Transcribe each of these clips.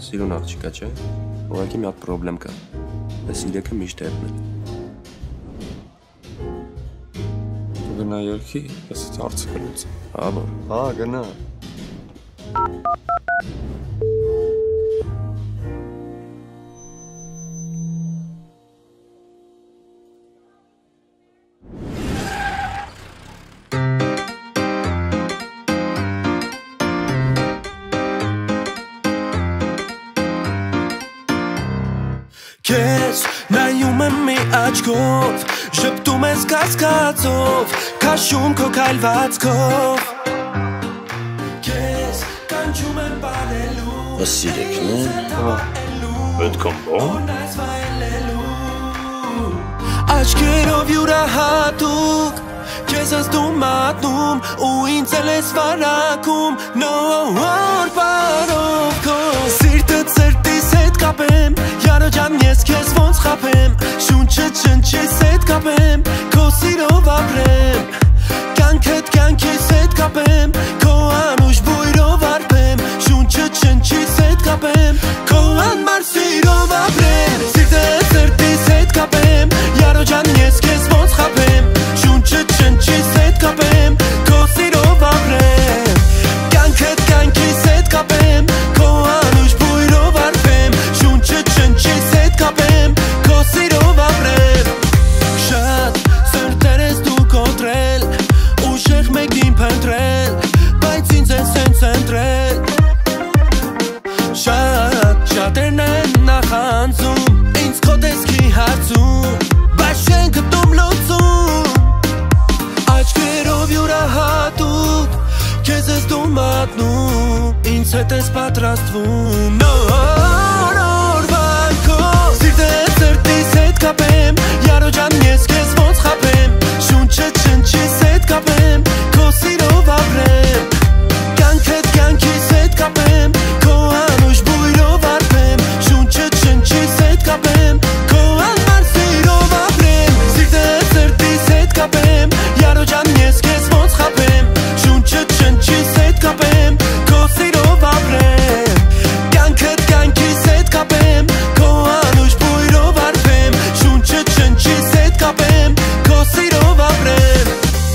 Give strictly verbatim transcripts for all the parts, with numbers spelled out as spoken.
Սիրուն աղջիկա չէ, ուղղակի մի հատ պրոբլեմ կա, այս իրեքը միշտ հետն է։ Գնա երկի, ես այդ հարցը կլուծեմ։ Հա, որ։ Հա, գնա։ Քեզ նայում եմ մի աչքով, ժպտում ես կասկածով, քաշում քո քայլվածքով։ Քեզ կանչում եմ բարելու, Ըստ իրեքն է։ Պետք է բոն։ Աչքերով յուրահատուկ, քեզ զդում մատնում, ու ինձ էլ ես վարակում, նոր բարով քո սիրտը ծրտիս հետ կապեմ, Յարո ջան ես քեզ ոնց խաբեմ, շունչը չնչիս հետ կապեմ, քո սիրով ապրեմ, կյանքդ կյանքիս հետ կապեմ, քո անուշ բույրով արբեմ, շունչը չնչիս հետ կապեմ, քո անմար սիրով ապրեմ, սիրտը ծրտիս հետ կապեմ, Յարո ջան ես քեզ ոնց խաբեմ, շունչը չնչիս հետ կապեմ, քո սիրով ապրեմ, կյանքդ կյանքիս հետ կապեմ, քո անուշ բույրով արբեմ, շունչը չնչիս հետ կապեմ, քո սիրով ապրեմ, շատ սրտեր ես դու կոտրել, ուժեղ մեկին փնտրել, բայց ինձ ես հենց ընտրել, շատ շատերն են նախանձում, ինձ քո տեսքի հարցում, բայց չեն գտնում լուծում, աչքերով յուրահատուկ, քեզ ես դու մատնում, ինձ հետ ես պատրաստվում, նոր օրվան քո սիրտը ծրտիս հետ կապեմ, Յարո ջան ես քեզ ոնց խաբեմ, շունչը չնչիս հետ կապեմ, քո սիրով ապրեմ, կյանքդ կյանքիս հետ կապեմ, քո անուշ բույրով արբեմ, շունչը չնչիս հետ կապեմ, քո անմար սիրով ապրեմ, սիրտը ծրտիս հետ կապեմ, Յարո ջան ես քեզ ոնց խաբեմ, շունչը չնչիս հետ կապեմ, քո սիրով ապրեմ, կյանքդ կյանքիս հետ կապեմ, քո անուշ բույրով արբեմ, շունչը չնչիս հետ կապեմ, քո սիրով ապրեմ,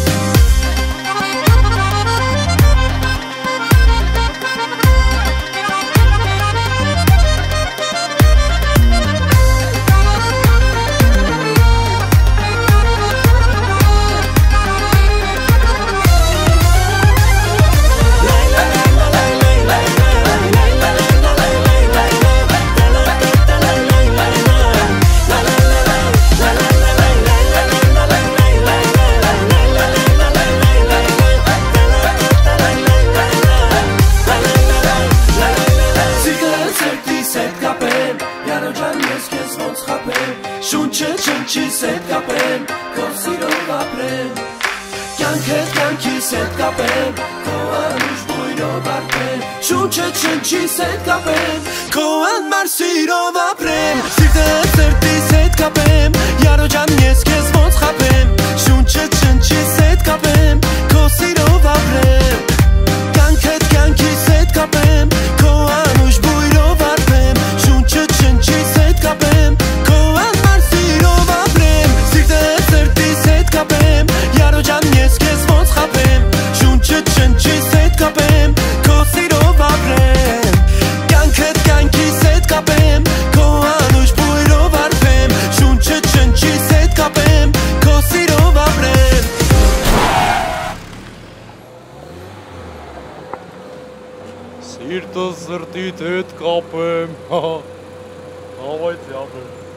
շունչը չնչիս հետ կապեմ, քո սիրով ապրեմ, կյանքդ կյանքիս հետ կապեմ, քո անուշ բույրով արբեմ, շունչը չնչիս հետ կապեմ, քո անմար սիրով ապրեմ, սիրտը ծրտիս հետ կապեմ, Յարո ջան ես քեզ ոնց խաբեմ, շունչը չնչիս հետ կապեմ, քո սիրով ապրեմ, կյանքդ կյանքիս հետ կապեմ, քո անուշ բույրով արբեմ, շունչը չնչիս հետ կապեմ, քո անմար սիրով ապրեմ, սիրտը ծրտիս հետ կապեմ, Յարո ջան ես քեզ ոնց խաբեմ, շունչը չնչիս հետ կապեմ, քո սիրով ապրեմ, կյանքդ կյանքիս հետ կապեմ, քո անուշ բույրով արբեմ, շունչը չնչիս հետ կապեմ, քո սիրով ապրեմ, Սիրտը սրտիդ հետ կապեմ, հա, հավայց յապեմ։